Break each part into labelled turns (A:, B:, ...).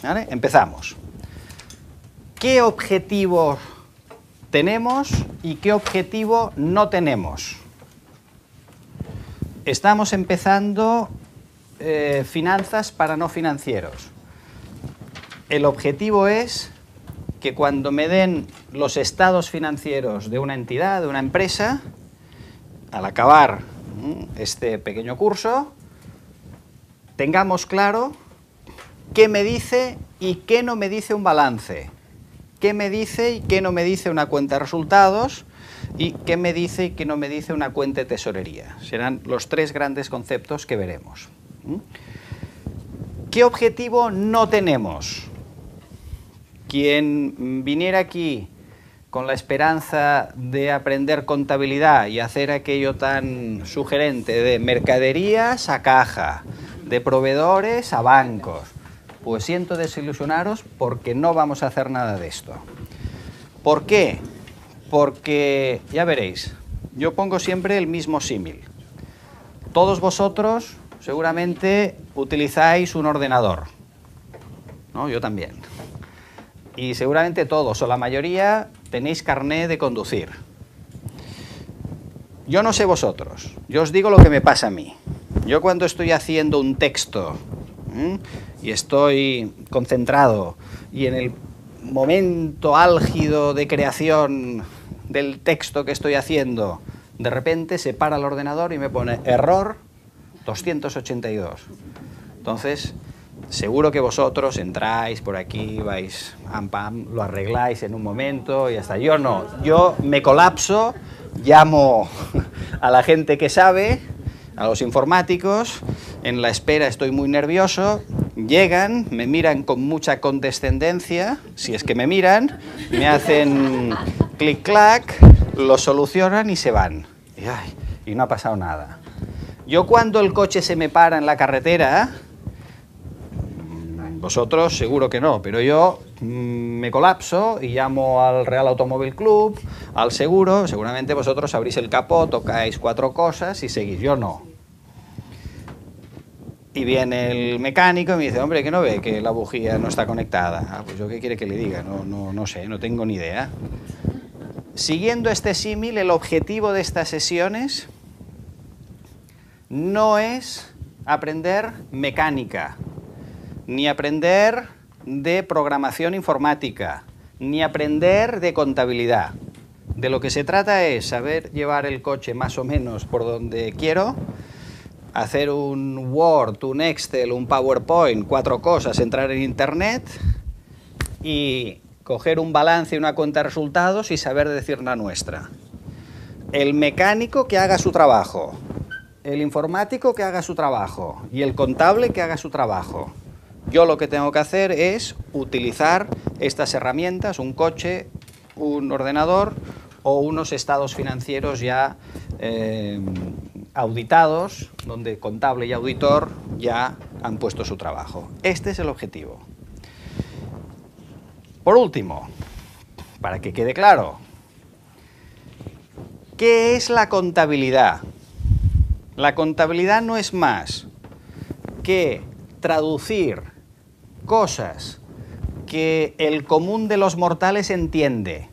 A: ¿Vale? Empezamos. ¿Qué objetivo tenemos y qué objetivo no tenemos? Estamos empezando finanzas para no financieros. El objetivo es que cuando me den los estados financieros de una entidad, de una empresa, al acabar este pequeño curso, tengamos claro qué me dice y qué no me dice un balance, qué me dice y qué no me dice una cuenta de resultados y qué me dice y qué no me dice una cuenta de tesorería. Serán los tres grandes conceptos que veremos. ¿Qué objetivo no tenemos? Quien viniera aquí con la esperanza de aprender contabilidad y hacer aquello tan sugerente de mercaderías a caja, de proveedores a bancos, pues siento desilusionaros porque no vamos a hacer nada de esto. ¿Por qué? Porque, ya veréis, yo pongo siempre el mismo símil. Todos vosotros seguramente utilizáis un ordenador, ¿no? Yo también. Y seguramente todos o la mayoría tenéis carné de conducir. Yo no sé vosotros, yo os digo lo que me pasa a mí. Yo cuando estoy haciendo un texto y estoy concentrado y en el momento álgido de creación del texto que estoy haciendo, de repente se para el ordenador y me pone error 282. Entonces, seguro que vosotros entráis por aquí, vais, pam, pam, lo arregláis en un momento y hasta yo no. Yo me colapso, llamo a la gente que sabe, a los informáticos, en la espera estoy muy nervioso, llegan, me miran con mucha condescendencia, si es que me miran, me hacen clic-clac, lo solucionan y se van. Y no ha pasado nada. Yo cuando el coche se me para en la carretera, vosotros seguro que no, pero yo me colapso y llamo al Real Automóvil Club, al seguro, seguramente vosotros abrís el capó, tocáis 4 cosas y seguís, yo no. Y viene el mecánico y me dice, hombre, ¿que no ve que la bujía no está conectada? Ah, pues yo qué quiere que le diga, no sé, no tengo ni idea. Siguiendo este símil, el objetivo de estas sesiones no es aprender mecánica, ni aprender de programación informática, ni aprender de contabilidad. De lo que se trata es saber llevar el coche más o menos por donde quiero, hacer un Word, un Excel, un PowerPoint, 4 cosas, entrar en Internet y coger un balance y una cuenta de resultados y saber decir la nuestra. El mecánico que haga su trabajo, el informático que haga su trabajo y el contable que haga su trabajo. Yo lo que tengo que hacer es utilizar estas herramientas, un coche, un ordenador o unos estados financieros ya auditados, donde contable y auditor ya han puesto su trabajo. Este es el objetivo. Por último, para que quede claro, ¿qué es la contabilidad? La contabilidad no es más que traducir cosas que el común de los mortales entiende,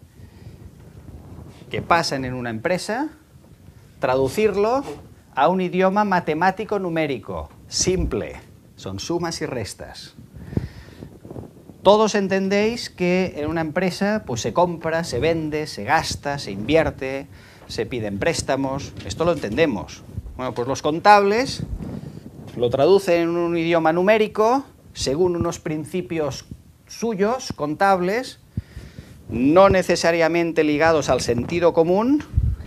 A: que pasan en una empresa, traducirlo a un idioma matemático numérico, simple, son sumas y restas. Todos entendéis que en una empresa pues se compra, se vende, se gasta, se invierte, se piden préstamos, esto lo entendemos. Bueno, pues los contables lo traducen en un idioma numérico según unos principios suyos, contables, no necesariamente ligados al sentido común,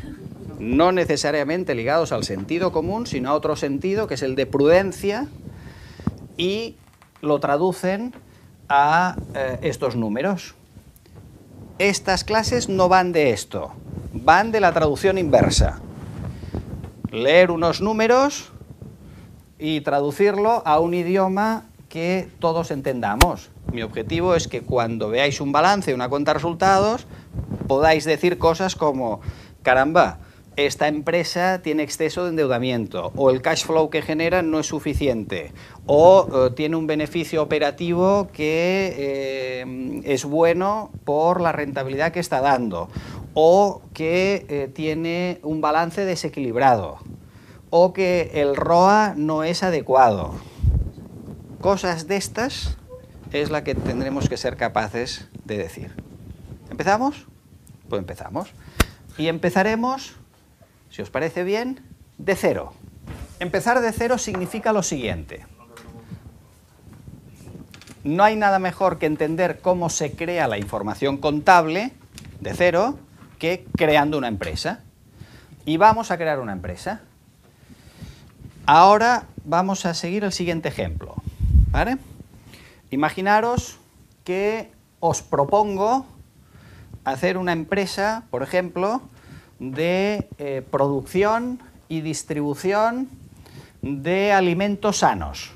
A: sino a otro sentido, que es el de prudencia, y lo traducen a estos números. Estas clases no van de esto, van de la traducción inversa. Leer unos números y traducirlo a un idioma que todos entendamos. Mi objetivo es que cuando veáis un balance, una cuenta de resultados, podáis decir cosas como, caramba, esta empresa tiene exceso de endeudamiento, o el cash flow que genera no es suficiente, o tiene un beneficio operativo que es bueno por la rentabilidad que está dando, o que tiene un balance desequilibrado, o que el ROA no es adecuado. Cosas de estas es la que tendremos que ser capaces de decir. ¿Empezamos? Pues empezamos. Y empezaremos, si os parece bien, de cero. Empezar de cero significa lo siguiente. No hay nada mejor que entender cómo se crea la información contable de cero que creando una empresa. Y vamos a crear una empresa. Ahora vamos a seguir el siguiente ejemplo, ¿vale? Imaginaros que os propongo hacer una empresa, por ejemplo, de producción y distribución de alimentos sanos.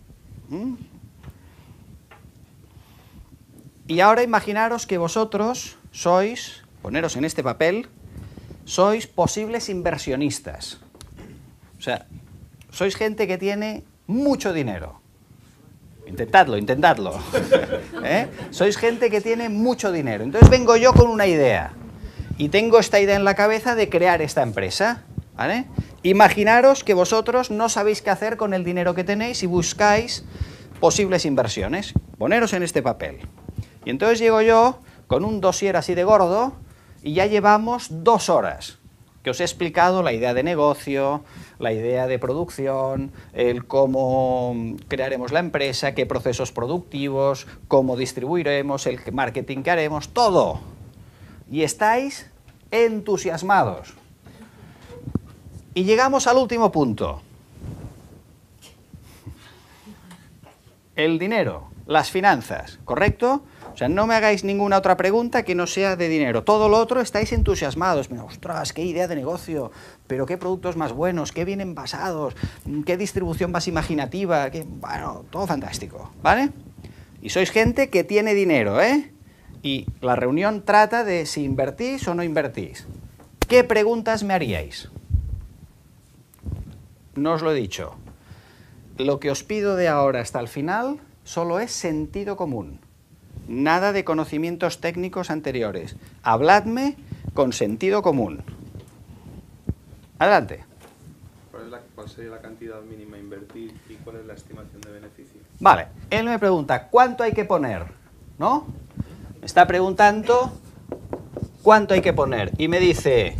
A: Y ahora imaginaros que vosotros sois, poneros en este papel, sois posibles inversionistas. O sea, sois gente que tiene mucho dinero. Intentadlo, intentadlo. Sois gente que tiene mucho dinero. Entonces vengo yo con una idea. Y tengo esta idea en la cabeza de crear esta empresa, ¿vale? Imaginaros que vosotros no sabéis qué hacer con el dinero que tenéis y buscáis posibles inversiones. Poneros en este papel. Y entonces llego yo con un dossier así de gordo y ya llevamos 2 horas que os he explicado la idea de negocio, la idea de producción, el cómo crearemos la empresa, qué procesos productivos, cómo distribuiremos, el marketing que haremos, todo. Y estáis entusiasmados. Y llegamos al último punto. El dinero, las finanzas, ¿correcto? O sea, no me hagáis ninguna otra pregunta que no sea de dinero. Todo lo otro estáis entusiasmados. Ostras, qué idea de negocio, pero qué productos más buenos, qué bien envasados, qué distribución más imaginativa, bueno, todo fantástico, ¿vale? Y sois gente que tiene dinero, ¿eh? Y la reunión trata de si invertís o no invertís. ¿Qué preguntas me haríais? No os lo he dicho. Lo que os pido de ahora hasta el final solo es sentido común. Nada de conocimientos técnicos anteriores. Habladme con sentido común. Adelante.
B: ¿Cuál sería la cantidad mínima a invertir y cuál es la estimación de beneficio?
A: Vale, él me pregunta, ¿cuánto hay que poner? ¿No? Me está preguntando cuánto hay que poner. Y me dice,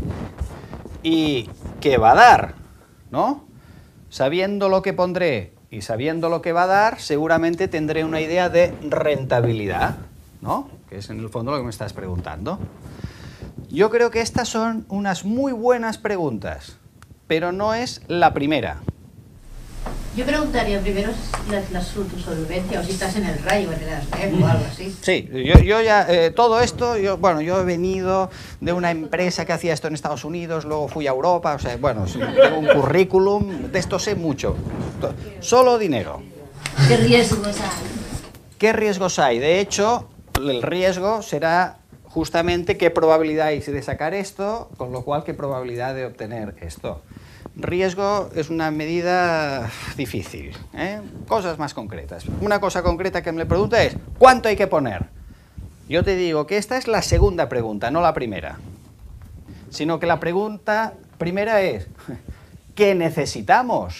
A: ¿y qué va a dar? ¿No? Sabiendo lo que pondré y sabiendo lo que va a dar, seguramente tendré una idea de rentabilidad, ¿no? Que es en el fondo lo que me estás preguntando. Yo creo que estas son unas muy buenas preguntas, pero no es la primera.
C: Yo preguntaría primero tu solvencia o si estás en el rayo, en el ASDEF o algo así.
A: Sí, yo ya, todo esto, yo he venido de una empresa que hacía esto en Estados Unidos, luego fui a Europa, o sea, bueno, tengo un currículum, de esto sé mucho. Solo dinero.
C: ¿Qué riesgos hay?
A: ¿Qué riesgos hay? De hecho, el riesgo será justamente qué probabilidad hay de sacar esto, con lo cual qué probabilidad de obtener esto. Riesgo es una medida difícil, ¿eh? Cosas más concretas. Una cosa concreta que me pregunta es, ¿cuánto hay que poner? Yo te digo que esta es la segunda pregunta, no la primera. Sino que la pregunta primera es, ¿qué necesitamos?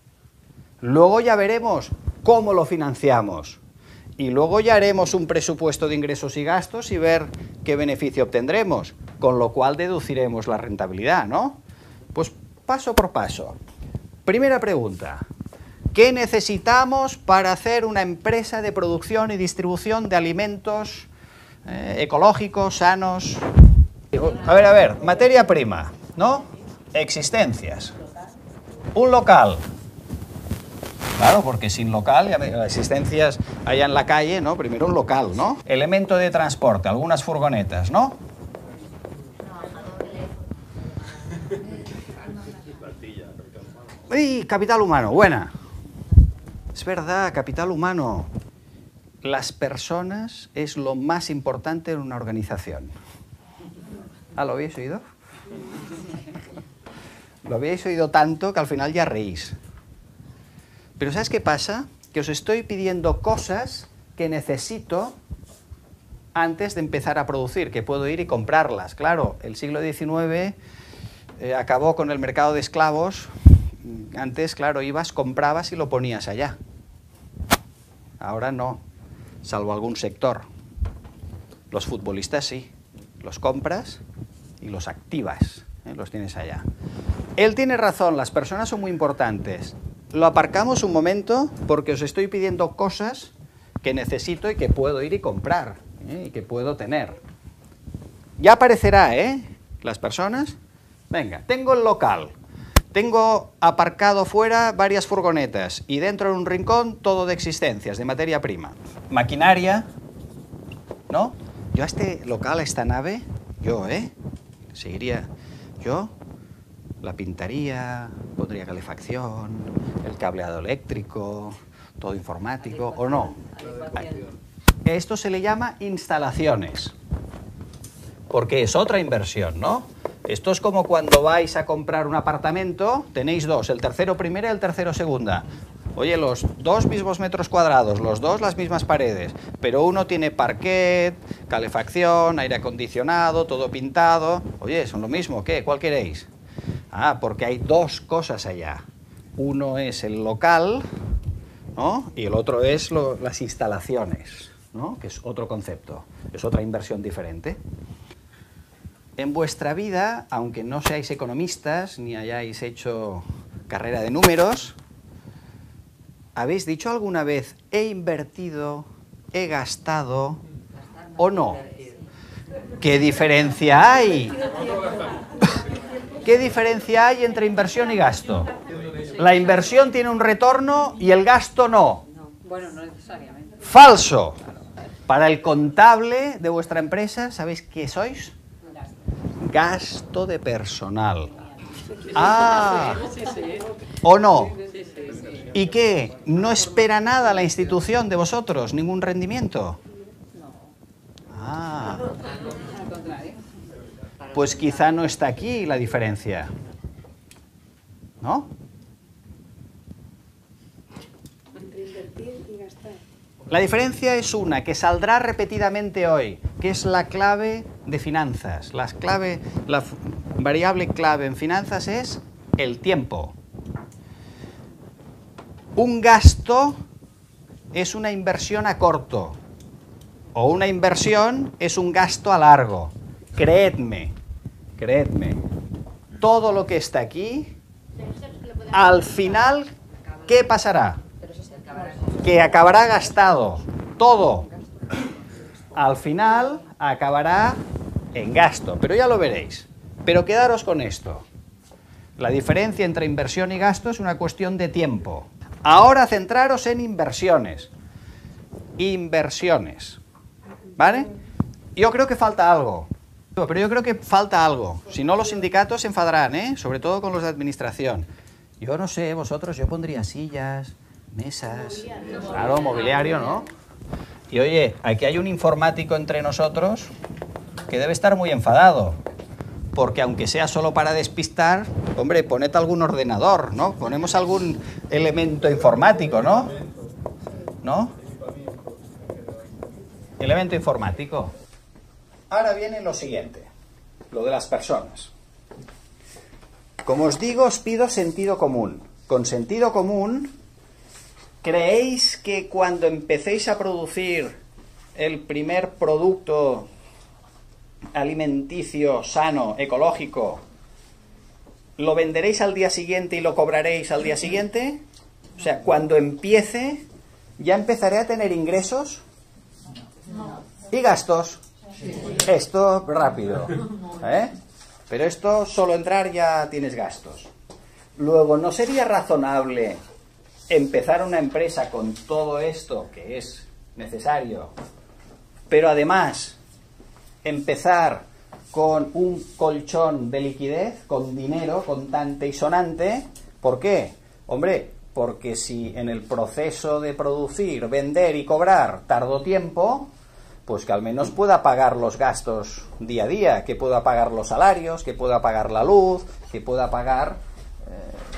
A: Luego ya veremos cómo lo financiamos. Y luego ya haremos un presupuesto de ingresos y gastos y ver qué beneficio obtendremos, con lo cual deduciremos la rentabilidad, ¿no? Pues paso por paso. Primera pregunta. ¿Qué necesitamos para hacer una empresa de producción y distribución de alimentos ecológicos, sanos? A ver, materia prima, ¿no? Existencias. Un local. Claro, porque sin local, existencias allá en la calle, ¿no? Primero un local, ¿no? Elemento de transporte, algunas furgonetas, ¿no? ¡Uy! Capital humano, buena. Es verdad, capital humano. Las personas es lo más importante en una organización. ¿Ah, lo habéis oído? Lo habéis oído tanto que al final ya reís. Pero ¿sabes qué pasa? Que os estoy pidiendo cosas que necesito antes de empezar a producir, que puedo ir y comprarlas. Claro, el siglo XIX acabó con el mercado de esclavos. Antes, claro, ibas, comprabas y lo ponías allá. Ahora no, salvo algún sector. Los futbolistas sí, los compras y los activas, los tienes allá. Él tiene razón, las personas son muy importantes. Lo aparcamos un momento porque os estoy pidiendo cosas que necesito y que puedo ir y comprar, y que puedo tener. Ya aparecerá, las personas. Venga, tengo el local, tengo aparcado fuera varias furgonetas y dentro en un rincón todo de existencias, de materia prima. Maquinaria, ¿no? Yo a este local, a esta nave, seguiría, la pintaría, pondría calefacción, el cableado eléctrico, todo informático, ¿o no? Esto se le llama instalaciones, porque es otra inversión, ¿no? Esto es como cuando vais a comprar un apartamento, tenéis dos, el tercero primera y el tercero segunda. Oye, los dos mismos metros cuadrados, los dos las mismas paredes, pero uno tiene parquet, calefacción, aire acondicionado, todo pintado. Oye, son lo mismo, ¿qué? ¿Cuál queréis? Ah, porque hay dos cosas allá. Uno es el local, ¿no? Y el otro es las instalaciones, ¿no? Que es otro concepto, es otra inversión diferente. En vuestra vida, aunque no seáis economistas ni hayáis hecho carrera de números, ¿habéis dicho alguna vez he invertido, he gastado o no? ¿Qué diferencia hay? ¿Qué diferencia hay entre inversión y gasto? La inversión tiene un retorno y el gasto no.
D: Bueno, no necesariamente.
A: Falso. Para el contable de vuestra empresa, ¿sabéis qué sois? Gasto de personal. Ah, ¿o no? ¿Y qué? ¿No espera nada la institución de vosotros? ¿Ningún rendimiento? Ah,
D: Al contrario.
A: pues quizá no está aquí la diferencia, ¿no?
E: Entre invertir y gastar.
A: La diferencia es una que saldrá repetidamente hoy, que es la clave de finanzas. La variable clave en finanzas es el tiempo. Un gasto es una inversión a corto, o una inversión es un gasto a largo. Creedme, todo lo que está aquí, al final, ¿qué pasará? Que acabará gastado, todo. Al final acabará en gasto, pero ya lo veréis. Pero quedaros con esto. La diferencia entre inversión y gasto es una cuestión de tiempo. Ahora centraros en inversiones. Inversiones. ¿Vale? Yo creo que falta algo. Si no, los sindicatos se enfadarán, sobre todo con los de administración. Yo no sé, vosotros, yo pondría sillas, mesas, claro, mobiliario, ¿no? Y oye, aquí hay un informático entre nosotros que debe estar muy enfadado, porque aunque sea solo para despistar, hombre, poned algún ordenador, ¿no? Ponemos algún elemento informático, ¿no? ¿No? Elemento informático. Ahora viene lo siguiente, lo de las personas. Como os digo, os pido sentido común. Con sentido común, ¿creéis que cuando empecéis a producir el primer producto alimenticio, sano, ecológico, lo venderéis al día siguiente y lo cobraréis al día siguiente? O sea, cuando empiece, ¿ya empezaré a tener ingresos? ¿Y gastos? Esto rápido, Pero esto, solo entrar ya tienes gastos. Luego, ¿no sería razonable empezar una empresa con todo esto que es necesario, pero además empezar con un colchón de liquidez, con dinero contante y sonante? ¿Por qué? Hombre, porque si en el proceso de producir, vender y cobrar tardo tiempo, pues que al menos pueda pagar los gastos día a día, que pueda pagar los salarios, que pueda pagar la luz, que pueda pagar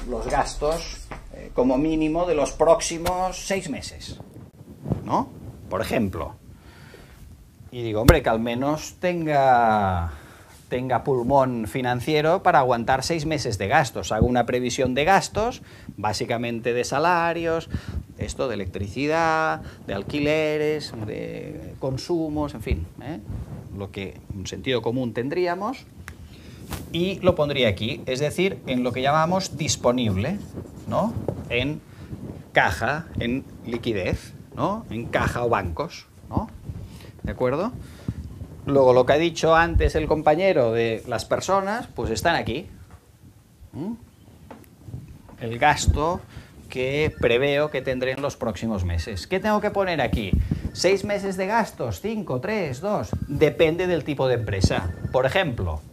A: los gastos como mínimo de los próximos 6 meses, ¿no? Por ejemplo. Y digo, hombre, que al menos tenga pulmón financiero para aguantar 6 meses de gastos. Hago una previsión de gastos, básicamente de salarios, esto de electricidad, de alquileres, de consumos, en fin, lo que en sentido común tendríamos, y lo pondría aquí, es decir, en lo que llamamos disponible, ¿no? En caja, en liquidez, ¿no? En caja o bancos, ¿no? ¿De acuerdo? Luego, lo que ha dicho antes el compañero de las personas, pues están aquí. El gasto que preveo que tendré en los próximos meses. ¿Qué tengo que poner aquí? 6 meses de gastos, 5, 3, 2... Depende del tipo de empresa. Por ejemplo,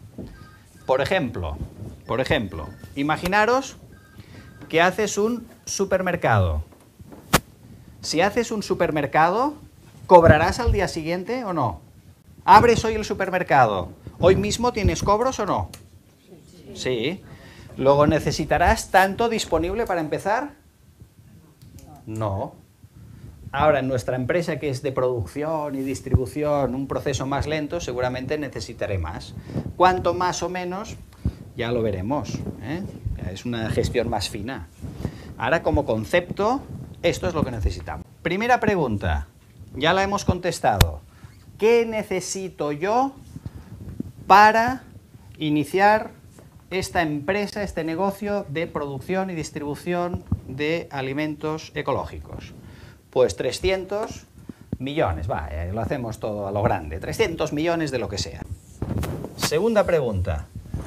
A: imaginaros que haces un supermercado. Si haces un supermercado, ¿cobrarás al día siguiente o no? ¿Abres hoy el supermercado? ¿Hoy mismo tienes cobros o no? Sí. ¿Luego necesitarás tanto disponible para empezar? No. Ahora, en nuestra empresa, que es de producción y distribución, un proceso más lento, seguramente necesitaré más. ¿Cuánto más o menos? Ya lo veremos, ¿eh? Es una gestión más fina. Ahora, como concepto, esto es lo que necesitamos. Primera pregunta, ya la hemos contestado. ¿Qué necesito yo para iniciar esta empresa, este negocio de producción y distribución de alimentos ecológicos? Pues 300 millones, va, lo hacemos todo a lo grande, 300 millones de lo que sea. Segunda pregunta,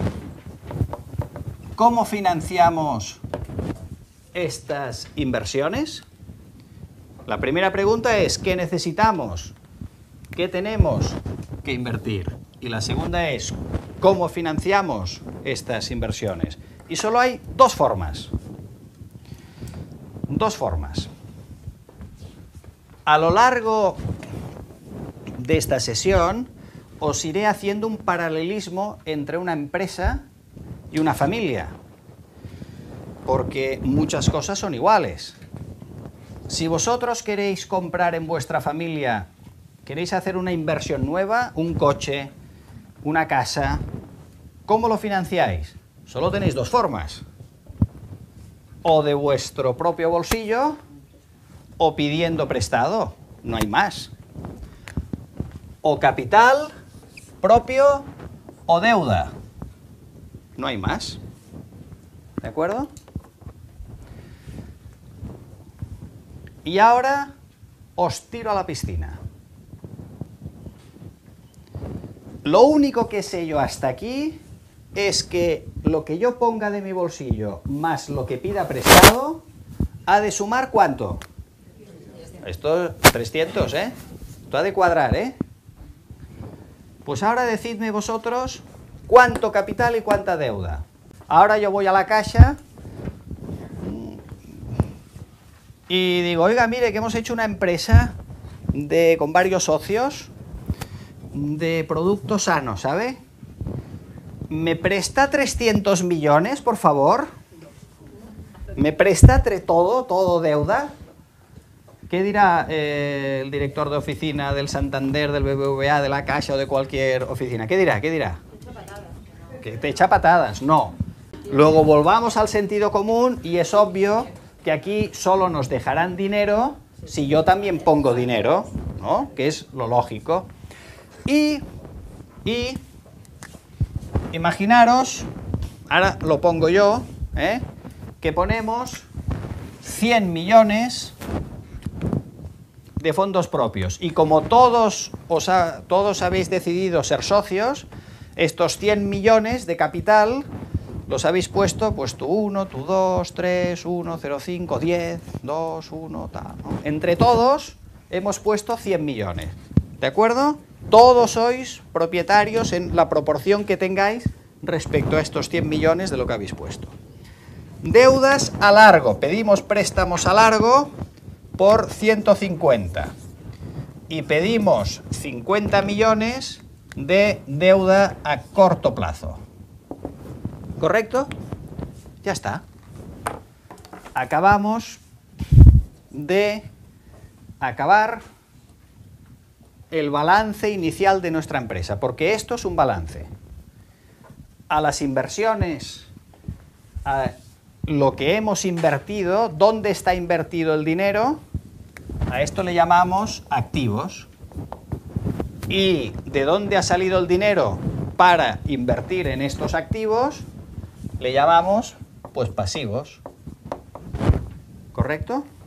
A: ¿cómo financiamos estas inversiones? La primera pregunta es, ¿qué necesitamos? ¿Qué tenemos que invertir? Y la segunda es, ¿cómo financiamos estas inversiones? Y solo hay dos formas. Dos formas. A lo largo de esta sesión os iré haciendo un paralelismo entre una empresa y una familia, porque muchas cosas son iguales. Si vosotros queréis comprar en vuestra familia, queréis hacer una inversión nueva, un coche, una casa, ¿cómo lo financiáis? Solo tenéis dos formas. O de vuestro propio bolsillo, o pidiendo prestado, no hay más. O capital propio o deuda, no hay más. ¿De acuerdo? Y ahora os tiro a la piscina. Lo único que sé yo hasta aquí es que lo que yo ponga de mi bolsillo más lo que pida prestado ha de sumar ¿cuánto? Esto 300, ¿eh? Esto ha de cuadrar, ¿eh? Pues ahora decidme vosotros cuánto capital y cuánta deuda. Ahora yo voy a la Caixa y digo, oiga, mire que hemos hecho una empresa con varios socios de productos sanos, ¿sabe? ¿Me presta 300 millones, por favor? ¿Me presta todo deuda? ¿Qué dirá el director de oficina del Santander, del BBVA, de la Caixa o de cualquier oficina? ¿Qué dirá? ¿Qué dirá? Que te echa patadas. No. Luego volvamos al sentido común y es obvio que aquí solo nos dejarán dinero si yo también pongo dinero, ¿no? Que es lo lógico. Y imaginaros, ahora lo pongo yo, que ponemos 100 millones de fondos propios. Y como todos habéis decidido ser socios, estos 100 millones de capital los habéis puesto, pues tú 1, tú 2, 3, 1, 0, 5, 10, 2, 1, tal, ¿no? Entre todos hemos puesto 100 millones. ¿De acuerdo? Todos sois propietarios en la proporción que tengáis respecto a estos 100 millones de lo que habéis puesto. Deudas a largo. Pedimos préstamos a largo por 150. Y pedimos 50 millones de deuda a corto plazo. ¿Correcto? Ya está. acabamos de acabar el balance inicial de nuestra empresa, porque esto es un balance. A las inversiones, a lo que hemos invertido, ¿dónde está invertido el dinero? A esto le llamamos activos. ¿Y de dónde ha salido el dinero para invertir en estos activos? Le llamamos, pues, pasivos. ¿Correcto?